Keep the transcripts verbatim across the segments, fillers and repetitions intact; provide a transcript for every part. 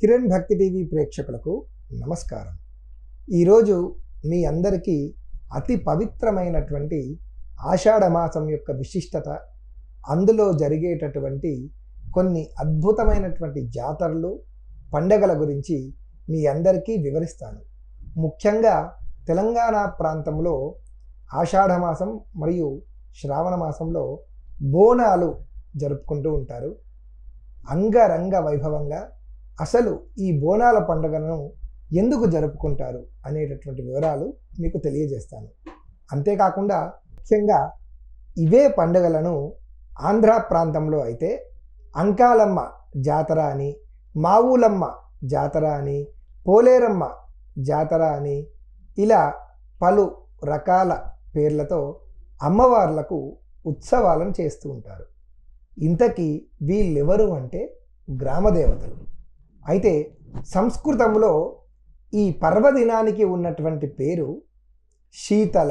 కిరణ్ భక్తి టీవీ ప్రేక్షకులకు నమస్కారం. ఈరోజు మీ అందరికీ అతి పవిత్రమైనటువంటి ఆషాఢ మాసం యొక్క విశిష్టత, అందులో జరిగేటటువంటి కొన్ని అద్భుతమైనటువంటి జాతరలు, పండగల గురించి మీ అందరికీ వివరిస్తాను. ముఖ్యంగా తెలంగాణ ప్రాంతంలో ఆషాఢ మాసం మరియు శ్రావణ మాసంలో బోనాలు జరుపుకుంటూ ఉంటారు అంగరంగ వైభవంగా. అసలు ఈ బోనాల పండుగను ఎందుకు జరుపుకుంటారు అనేటటువంటి వివరాలు మీకు తెలియజేస్తాను. అంతేకాకుండా ముఖ్యంగా ఇవే పండుగలను ఆంధ్ర ప్రాంతంలో అయితే అంకాలమ్మ జాతర అని, మావులమ్మ జాతర అని, పోలేరమ్మ జాతర అని, ఇలా పలు రకాల పేర్లతో అమ్మవార్లకు ఉత్సవాలను చేస్తూ ఉంటారు. ఇంతకీ వీళ్ళెవరు అంటే గ్రామదేవతలు. అయితే సంస్కృతంలో ఈ పర్వదినానికి ఉన్నటువంటి పేరు శీతల.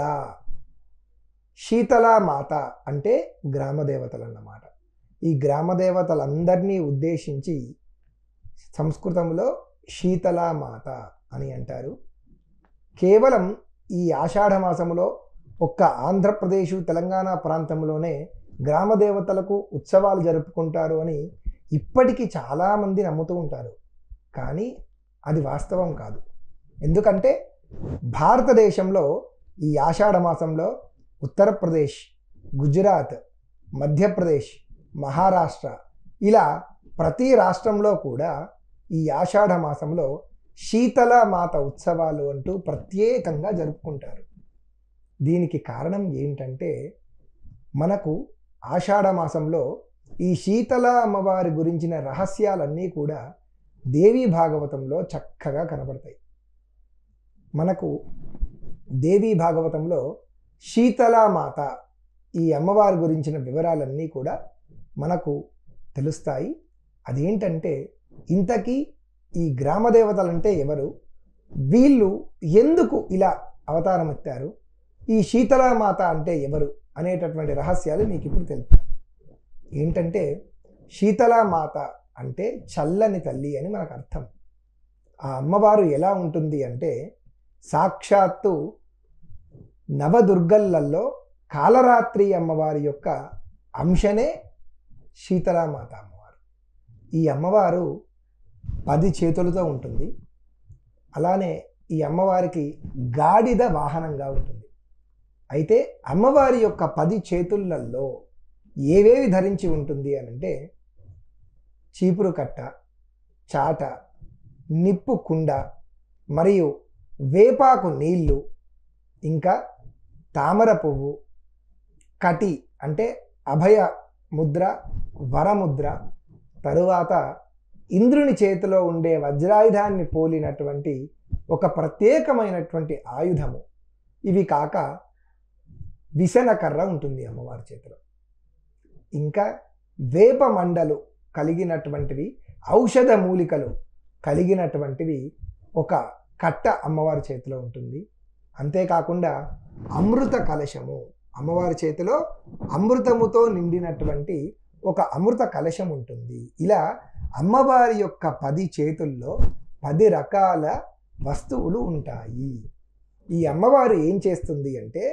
శీతలా మాత అంటే గ్రామదేవతలు అన్నమాట. ఈ గ్రామదేవతలందరినీ ఉద్దేశించి సంస్కృతంలో శీతలా మాత అని అంటారు. కేవలం ఈ ఆషాఢ మాసంలో ఒక్క ఆంధ్రప్రదేశ్, తెలంగాణ ప్రాంతంలోనే గ్రామదేవతలకు ఉత్సవాలు జరుపుకుంటారు అని ఇప్పటికీ చాలామంది నమ్ముతూ ఉంటారు. కానీ అది వాస్తవం కాదు. ఎందుకంటే భారతదేశంలో ఈ ఆషాఢ మాసంలో ఉత్తరప్రదేశ్, గుజరాత్, మధ్యప్రదేశ్, మహారాష్ట్ర ఇలా ప్రతి రాష్ట్రంలో కూడా ఈ ఆషాఢ మాసంలో శీతల మాత ఉత్సవాలు అంటూ ప్రత్యేకంగా జరుపుకుంటారు. దీనికి కారణం ఏంటంటే మనకు ఆషాఢ మాసంలో ఈ శీతల అమ్మవారి గురించిన రహస్యాలన్నీ కూడా దేవీ భాగవతంలో చక్కగా కనబడతాయి. మనకు దేవీ భాగవతంలో శీతలా మాత ఈ అమ్మవారి గురించిన వివరాలన్నీ కూడా మనకు తెలుస్తాయి. అదేంటంటే ఇంతకీ ఈ గ్రామదేవతలంటే ఎవరు, వీళ్ళు ఎందుకు ఇలా అవతారం ఎత్తారు, ఈ శీతలా మాత అంటే ఎవరు అనేటటువంటి రహస్యాలు మీకు ఇప్పుడు తెలుపు. ఏంటంటే శీతలా మాత అంటే చల్లని తల్లి అని మనకు అర్థం. ఆ అమ్మవారు ఎలా ఉంటుంది అంటే సాక్షాత్తు నవదుర్గల్లో కాలరాత్రి అమ్మవారి యొక్క అంశనే శీతలా మాత అమ్మవారు. ఈ అమ్మవారు పది చేతులతో ఉంటుంది. అలానే ఈ అమ్మవారికి గాడిద వాహనంగా ఉంటుంది. అయితే అమ్మవారి యొక్క పది చేతులలో ఏవేవి ధరించి ఉంటుంది అని అంటే చీపురు కట్ట, చాట, నిప్పు కుండ మరియు వేపాకు నీళ్ళు, ఇంకా తామర పువ్వు, కటి అంటే అభయ ముద్ర, వరముద్ర, తరువాత ఇంద్రుని చేతిలో ఉండే వజ్రాయుధాన్ని పోలినటువంటి ఒక ప్రత్యేకమైనటువంటి ఆయుధము. ఇవి కాక విసనకర్ర ఉంటుంది అమ్మవారి చేతిలో. ఇంకా వేప మండలు కలిగినటువంటివి, ఔషధ మూలికలు కలిగినటువంటివి ఒక కట్ట అమ్మవారి చేతిలో ఉంటుంది. అంతేకాకుండా అమృత కలశము, అమ్మవారి చేతిలో అమృతముతో నిండినటువంటి ఒక అమృత కలశం ఉంటుంది. ఇలా అమ్మవారి యొక్క పది చేతుల్లో పది రకాల వస్తువులు ఉంటాయి. ఈ అమ్మవారు ఏం చేస్తుంది అంటే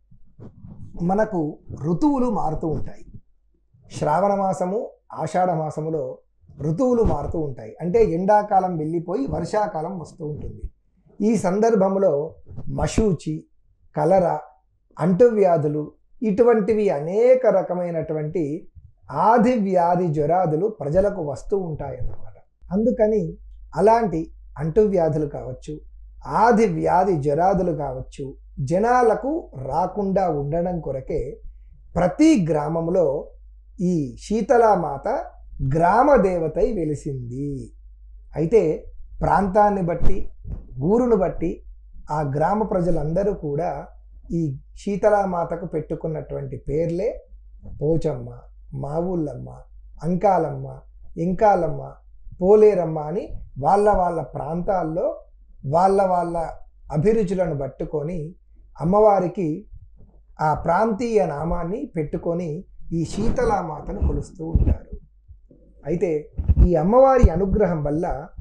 మనకు ఋతువులు మారుతూ ఉంటాయి. శ్రావణ మాసము, ఆషాఢ మాసములో ఋతువులు మారుతూ ఉంటాయి. అంటే ఎండాకాలం వెళ్ళిపోయి వర్షాకాలం వస్తూ ఉంటుంది. ఈ సందర్భంలో మశూచి, కలరా, అంటువ్యాధులు ఇటువంటివి అనేక రకమైనటువంటి ఆది వ్యాధి జ్వరాదులు ప్రజలకు వస్తూ ఉంటాయి అన్నమాట. అందుకని అలాంటి అంటువ్యాధులు కావచ్చు, ఆది వ్యాధి జ్వరాదులు కావచ్చు, జనాలకు రాకుండా ఉండడం కొరకే ప్రతి గ్రామంలో ఈ శీతలామాత గ్రామ దేవతై వెలిసింది. అయితే ప్రాంతాన్ని బట్టి, ఊరును బట్టి ఆ గ్రామ ప్రజలందరూ కూడా ఈ శీతలామాతకు పెట్టుకున్నటువంటి పేర్లే పోచమ్మ, మావుళ్ళమ్మ, అంకాలమ్మ, ఎంకాలమ్మ, పోలేరమ్మ అని వాళ్ళ వాళ్ళ ప్రాంతాల్లో వాళ్ళ వాళ్ళ అభిరుచులను పట్టుకొని అమ్మవారికి ఆ ప్రాంతీయ నామాన్ని పెట్టుకొని ఈ శీతలామాతను కొలుస్తూ ఉంటారు. అయితే ఈ అమ్మవారి అనుగ్రహం వల్ల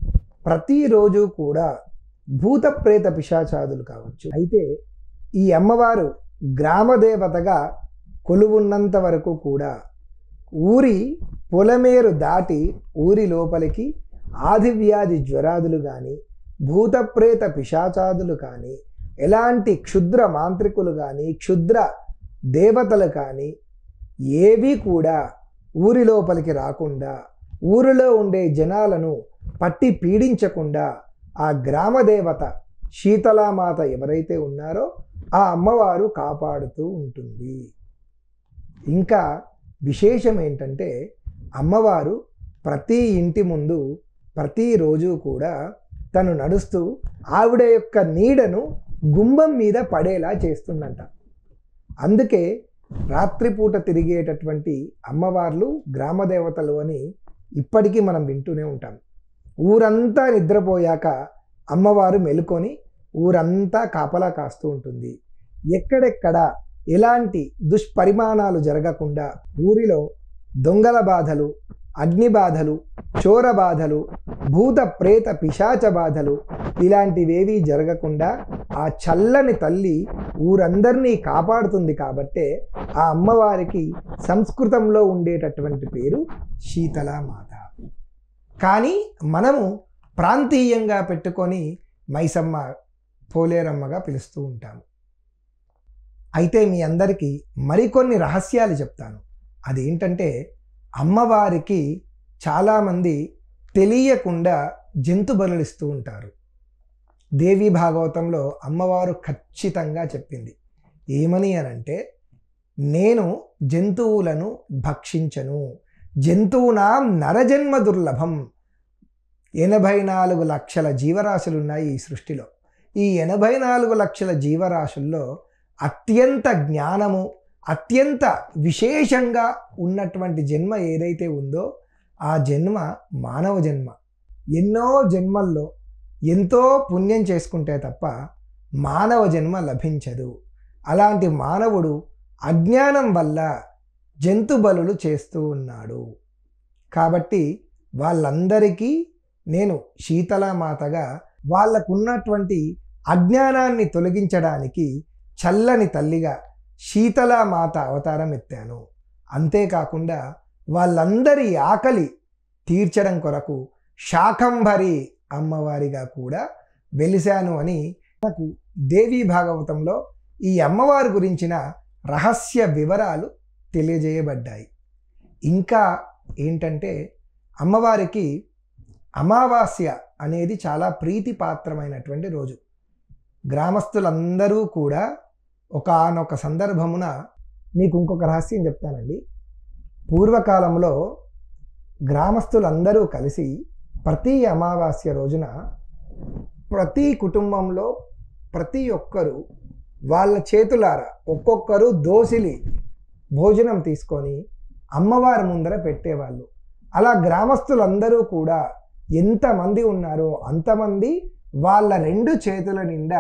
ప్రతిరోజు కూడా భూత ప్రేత పిశాచాదులు కావచ్చు. అయితే ఈ అమ్మవారు గ్రామదేవతగా కొలువున్నంత వరకు కూడా ఊరి పొలమేరు దాటి ఊరి లోపలికి ఆదివ్యాధి జ్వరాదులు కానీ భూత ప్రేత పిశాచాదులు కానీ ఎలాంటి క్షుద్ర మాంత్రికులు కానీ క్షుద్ర దేవతలు కానీ ఏవి కూడా ఊరి లోపలికి రాకుండా ఊరిలో ఉండే జనాలను పట్టి పీడించకుండా ఆ గ్రామదేవత శీతలామాత ఎవరైతే ఉన్నారో ఆ అమ్మవారు కాపాడుతూ ఉంటుంది. ఇంకా విశేషం ఏంటంటే అమ్మవారు ప్రతి ఇంటి ముందు ప్రతిరోజు కూడా తను నడుస్తూ ఆవిడ యొక్క నీడను గుమ్మం మీద పడేలా చేస్తుందంట. అందుకే రాత్రిపూట తిరిగేటటువంటి అమ్మవార్లు గ్రామదేవతలు అని ఇప్పటికీ మనం వింటూనే ఉంటాం. ఊరంతా నిద్రపోయాక అమ్మవారు మెలుకొని ఊరంతా కాపలా కాస్తూ ఉంటుంది. ఎక్కడెక్కడ ఎలాంటి దుష్పరిమాణాలు జరగకుండా ఊరిలో దొంగల బాధలు, అగ్ని బాధలు, చోర బాధలు, భూత ప్రేత పిశాచ బాధలు ఇలాంటివేవీ జరగకుండా ఆ చల్లని తల్లి ఊరందరినీ కాపాడుతుంది. కాబట్టే ఆ అమ్మవారికి సంస్కృతంలో ఉండేటటువంటి పేరు శీతలామాత. కానీ మనము ప్రాంతీయంగా పెట్టుకొని మైసమ్మ, పోలేరమ్మగా పిలుస్తూ ఉంటాము. అయితే మీ అందరికీ మరికొన్ని రహస్యాలు చెప్తాను. అదేంటంటే అమ్మవారికి చాలామంది తెలియకుండా జంతు బలులిస్తూ ఉంటారు. దేవి భాగవతంలో అమ్మవారు ఖచ్చితంగా చెప్పింది ఏమని అనంటే, నేను జంతువులను భక్షించను, జంతువునాం నరజన్మ దుర్లభం. ఎనభై నాలుగు లక్షల జీవరాశులు ఉన్నాయి ఈ సృష్టిలో. ఈ ఎనభై నాలుగు లక్షల జీవరాశుల్లో అత్యంత జ్ఞానము, అత్యంత విశేషంగా ఉన్నటువంటి జన్మ ఏదైతే ఉందో ఆ జన్మ మానవ జన్మ. ఎన్నో జన్మల్లో ఎంతో పుణ్యం చేసుకుంటే తప్ప మానవ జన్మ లభించదు. అలాంటి మానవుడు అజ్ఞానం వల్ల జంతు బలులు చేస్తూ ఉన్నాడు. కాబట్టి వాళ్ళందరికీ నేను శీతలామాతగా వాళ్ళకున్నటువంటి అజ్ఞానాన్ని తొలగించడానికి చల్లని తల్లిగా శీతలామాత అవతారం ఎత్తాను. అంతేకాకుండా వాళ్ళందరి ఆకలి తీర్చడం కొరకు శాకంభరి అమ్మవారిగా కూడా వెలిశాను అని నాకు దేవీ భాగవతంలో ఈ అమ్మవారి గురించిన రహస్య వివరాలు తెలియజేయబడ్డాయి. ఇంకా ఏంటంటే అమ్మవారికి అమావాస్య అనేది చాలా ప్రీతిపాత్రమైనటువంటి రోజు. గ్రామస్తులందరూ కూడా ఒకానొక సందర్భమున మీకు ఇంకొక రహస్యం చెప్తానండి. పూర్వకాలంలో గ్రామస్తులందరూ కలిసి ప్రతి అమావాస్య రోజున ప్రతి కుటుంబంలో ప్రతి ఒక్కరూ వాళ్ళ చేతులారా ఒక్కొక్కరు దోసిలి భోజనం తీసుకొని అమ్మవారి ముందర పెట్టేవాళ్ళు. అలా గ్రామస్తులందరూ కూడా ఎంతమంది ఉన్నారో అంతమంది వాళ్ళ రెండు చేతుల నిండా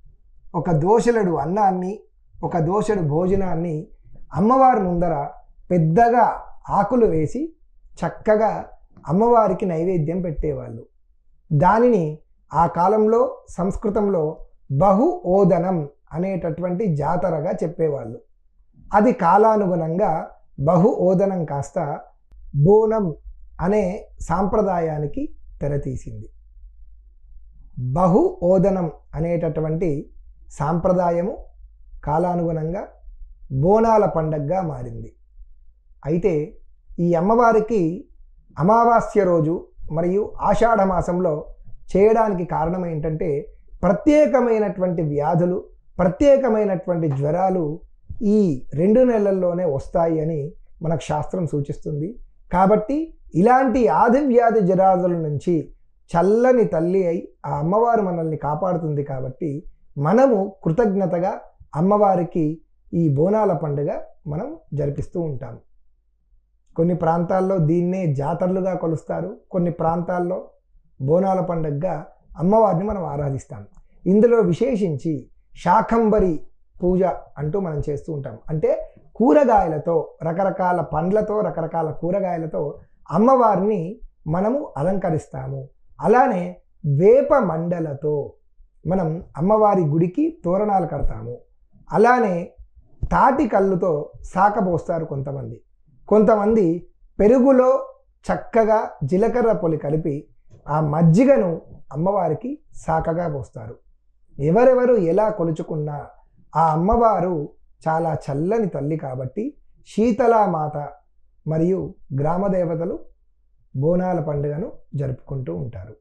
ఒక దోసెడు అన్నాన్ని, ఒక దోసెడు భోజనాన్ని అమ్మవారి ముందర పెద్దగా ఆకులు వేసి చక్కగా అమ్మవారికి నైవేద్యం పెట్టేవాళ్ళు. దానిని ఆ కాలంలో సంస్కృతంలో బహు ఓదనం అనేటటువంటి జాతరగా చెప్పేవాళ్ళు. అది కాలానుగుణంగా బహు ఓదనం కాస్త బోనం అనే సాంప్రదాయానికి తెరతీసింది. బహు ఓదనం అనేటటువంటి సాంప్రదాయము కాలానుగుణంగా బోనాల పండగగా మారింది. అయితే ఈ అమ్మవారికి అమావాస్య రోజు మరియు ఆషాఢ మాసంలో చేయడానికి కారణం ఏంటంటే ప్రత్యేకమైనటువంటి వ్యాధులు, ప్రత్యేకమైనటువంటి జ్వరాలు ఈ రెండు నెలల్లోనే వస్తాయి అని మనకు శాస్త్రం సూచిస్తుంది. కాబట్టి ఇలాంటి ఆదివ్యాధి జ్వరాదుల నుంచి చల్లని తల్లి అయి ఆ అమ్మవారు మనల్ని కాపాడుతుంది. కాబట్టి మనము కృతజ్ఞతగా అమ్మవారికి ఈ బోనాల పండుగ మనం జరిపిస్తూ ఉంటాము. కొన్ని ప్రాంతాల్లో దీన్నే జాతరలుగా కొలుస్తారు, కొన్ని ప్రాంతాల్లో బోనాల పండుగగా అమ్మవారిని మనం ఆరాధిస్తాం. ఇందులో విశేషించి శాకంబరి పూజ అంటూ మనం చేస్తూ ఉంటాం. అంటే కూరగాయలతో, రకరకాల పండ్లతో, రకరకాల కూరగాయలతో అమ్మవారిని మనము అలంకరిస్తాము. అలానే వేప మండలతో మనం అమ్మవారి గుడికి తోరణాలు కడతాము. అలానే తాటి కళ్ళుతో సాకబోస్తారు కొంతమంది. కొంతమంది పెరుగులో చక్కగా జీలకర్ర పొలి కలిపి ఆ మజ్జిగను అమ్మవారికి సాకగా పోస్తారు. ఎవరెవరు ఎలా కొలుచుకున్నా ఆ అమ్మవారు చాలా చల్లని తల్లి కాబట్టి శీతలామాత మరియు గ్రామదేవతలు బోనాల పండుగను జరుపుకుంటూ ఉంటారు.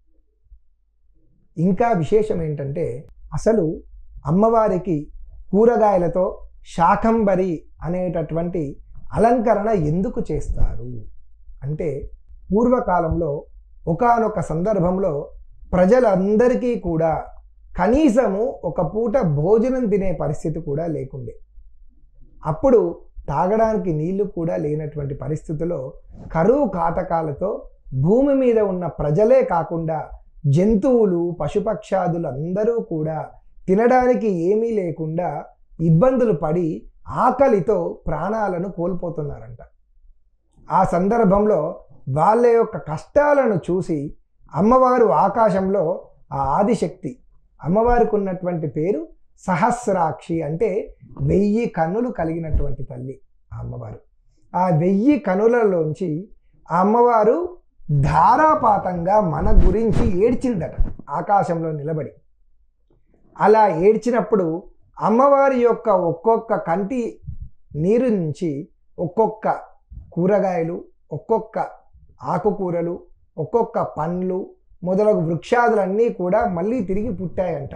ఇంకా విశేషం ఏంటంటే అసలు అమ్మవారికి కూరగాయలతో శాకంబరి అనేటటువంటి అలంకరణ ఎందుకు చేస్తారు అంటే పూర్వకాలంలో ఒకానొక సందర్భంలో ప్రజలందరికీ కూడా కనీసము ఒక పూట భోజనం తినే పరిస్థితి కూడా లేకుండే. అప్పుడు తాగడానికి నీళ్లు కూడా లేనటువంటి పరిస్థితిలో కరువు కాటకాలతో భూమి మీద ఉన్న ప్రజలే కాకుండా జంతువులు పశుపక్షాదులు అందరూ కూడా తినడానికి ఏమీ లేకుండా ఇబ్బందులు పడి ఆకలితో ప్రాణాలను కోల్పోతున్నారంట. ఆ సందర్భంలో వాళ్ళ యొక్క కష్టాలను చూసి అమ్మవారు ఆకాశంలో ఆ ఆదిశక్తి, అమ్మవారికి ఉన్నటువంటి పేరు సహస్రాక్షి, అంటే వెయ్యి కన్నులు కలిగినటువంటి తల్లి ఆ అమ్మవారు. ఆ వెయ్యి కనులలోంచి ఆ అమ్మవారు ధారాపాతంగా మన గురించి ఏడ్చిందట ఆకాశంలో నిలబడి. అలా ఏడ్చినప్పుడు అమ్మవారి యొక్క ఒక్కొక్క కంటి నీరు నుంచి ఒక్కొక్క కూరగాయలు, ఒక్కొక్క ఆకుకూరలు, ఒక్కొక్క పండ్లు మొదలగు వృక్షాదులన్నీ కూడా మళ్ళీ తిరిగి పుట్టాయంట.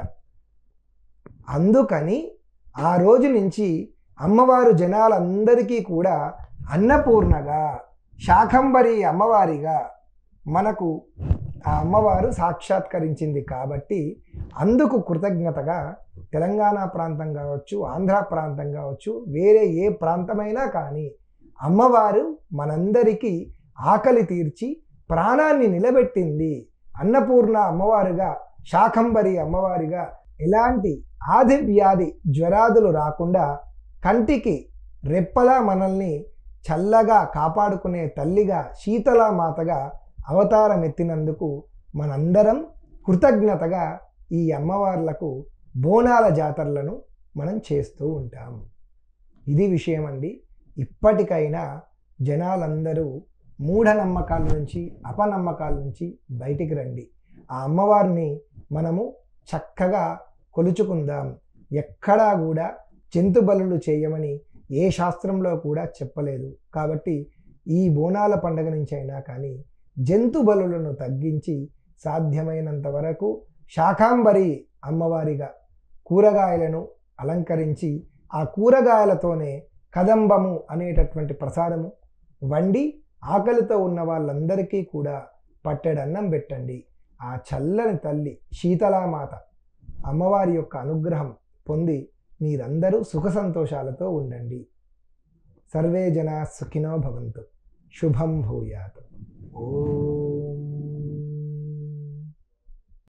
అందుకని ఆ రోజు నుంచి అమ్మవారు జనాలందరికీ కూడా అన్నపూర్ణగా, శాకంబరి అమ్మవారిగా మనకు ఆ అమ్మవారు సాక్షాత్కరించింది. కాబట్టి అందుకు కృతజ్ఞతగా తెలంగాణ ప్రాంతం కావచ్చు, ఆంధ్ర ప్రాంతం కావచ్చు, వేరే ఏ ప్రాంతమైనా కానీ అమ్మవారు మనందరికీ ఆకలి తీర్చి ప్రాణాన్ని నిలబెట్టింది. అన్నపూర్ణ అమ్మవారుగా, శాకంబరి అమ్మవారిగా ఎలాంటి ఆది వ్యాధి జ్వరాదులు రాకుండా కంటికి రెప్పలా మనల్ని చల్లగా కాపాడుకునే తల్లిగా, శీతలామాతగా అవతారం ఎత్తినందుకు మనందరం కృతజ్ఞతగా ఈ అమ్మవార్లకు బోనాల జాతరలను మనం చేస్తూ ఉంటాం. ఇది విషయం అండి. ఇప్పటికైనా జనాలందరూ మూఢనమ్మకాల నుంచి, అపనమ్మకాల నుంచి బయటికి రండి. ఆ అమ్మవారిని మనము చక్కగా కొలుచుకుందాం. ఎక్కడా కూడా జంతు బలులు చేయమని ఏ శాస్త్రంలో కూడా చెప్పలేదు. కాబట్టి ఈ బోనాల పండుగ నుంచి అయినా కానీ జంతు బలులను తగ్గించి సాధ్యమైనంత వరకు శాకంబరి అమ్మవారిగా కూరగాయలను అలంకరించి ఆ కూరగాయలతోనే కదంబము అనేటటువంటి ప్రసాదము వండి ఆకలితో ఉన్న వాళ్ళందరికీ కూడా పట్టెడన్నం పెట్టండి. ఆ చల్లని తల్లి శీతలామాత అమ్మవారి యొక్క అనుగ్రహం పొంది మీరందరూ సుఖ సంతోషాలతో ఉండండి. సర్వే జనా సుఖినో భవంతు. శుభం భూయాత్. ఓం